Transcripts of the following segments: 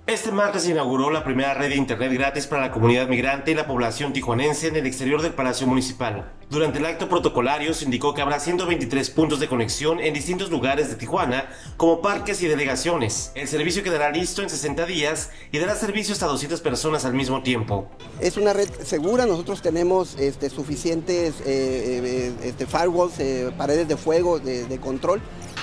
Este martes se inauguró la primera red de internet gratis para la comunidad migrante y la población tijuanense en el exterior del Palacio Municipal. Durante el acto protocolario se indicó que habrá 123 puntos de conexión en distintos lugares de Tijuana, como parques y delegaciones. El servicio quedará listo en 60 días y dará servicio hasta 200 personas al mismo tiempo. Es una red segura, nosotros tenemos suficientes firewalls, paredes de fuego, de control,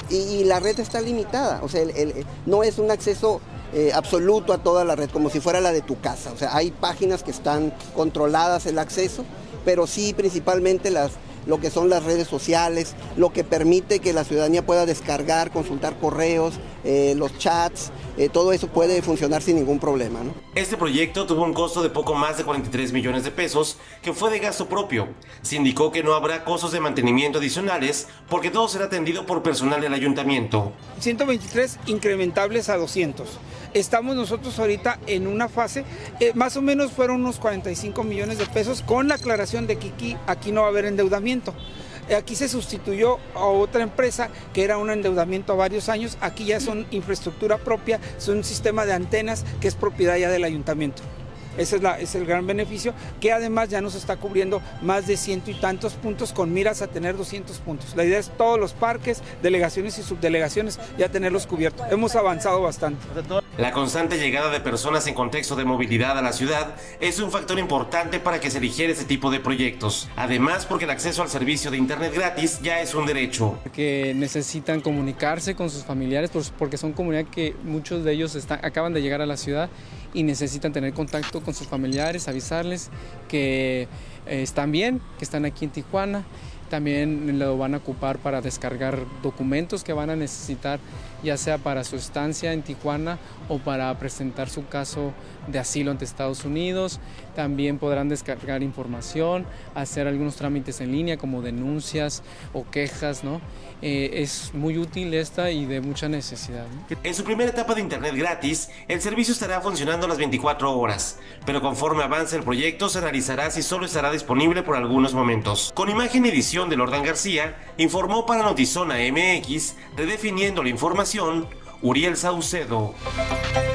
y la red está limitada, o sea, no es un acceso absoluto a toda la red, como si fuera la de tu casa. O sea, hay páginas que están controladas el acceso, pero sí principalmente lo que son las redes sociales, lo que permite que la ciudadanía pueda descargar, consultar correos, los chats, todo eso puede funcionar sin ningún problema, ¿no? Este proyecto tuvo un costo de poco más de 43 millones de pesos, que fue de gasto propio. Se indicó que no habrá costos de mantenimiento adicionales, porque todo será atendido por personal del ayuntamiento. 123 incrementables a 200. Estamos nosotros ahorita en una fase, más o menos fueron unos 45 millones de pesos, con la aclaración de que aquí no va a haber endeudamiento. Aquí se sustituyó a otra empresa que era un endeudamiento a varios años. Aquí ya son infraestructura propia, son un sistema de antenas que es propiedad ya del ayuntamiento. Ese es el gran beneficio, que además ya nos está cubriendo más de 100 y tantos puntos, con miras a tener 200 puntos. La idea es todos los parques, delegaciones y subdelegaciones ya tenerlos cubiertos. Hemos avanzado bastante. La constante llegada de personas en contexto de movilidad a la ciudad es un factor importante para que se eligiera este tipo de proyectos. Además, porque el acceso al servicio de internet gratis ya es un derecho. Que necesitan comunicarse con sus familiares, porque son comunidades que muchos de ellos acaban de llegar a la ciudad y necesitan tener contacto con sus familiares, avisarles que están bien, que están aquí en Tijuana. También lo van a ocupar para descargar documentos que van a necesitar, ya sea para su estancia en Tijuana o para presentar su caso de asilo ante Estados Unidos. También podrán descargar información, hacer algunos trámites en línea como denuncias o quejas, ¿no? Es muy útil esta y de mucha necesidad, ¿no? En su primera etapa de internet gratis, el servicio estará funcionando las 24 horas, pero conforme avance el proyecto se analizará si solo estará disponible por algunos momentos. Con imagen y edición de Lordan García, informó para Notizona MX, redefiniendo la información, Uriel Saucedo.